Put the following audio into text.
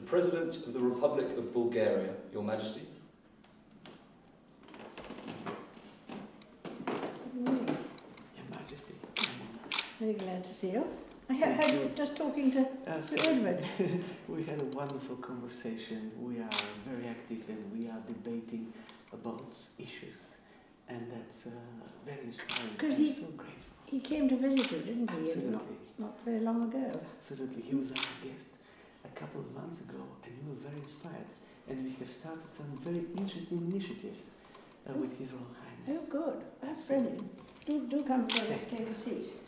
President of the Republic of Bulgaria, Your Majesty. Good morning. Your Majesty. Very glad to see you. I had you just talking to Edward. We had a wonderful conversation. We are very active and we are debating about issues. And that's very inspiring. Because I'm so grateful. He came to visit you, didn't he? Absolutely. Not very long ago. Absolutely. He was our guest a couple of months ago and we were very inspired. And we have started some very interesting initiatives with His Royal Highness. Oh, good. That's brilliant. Do come and take a seat.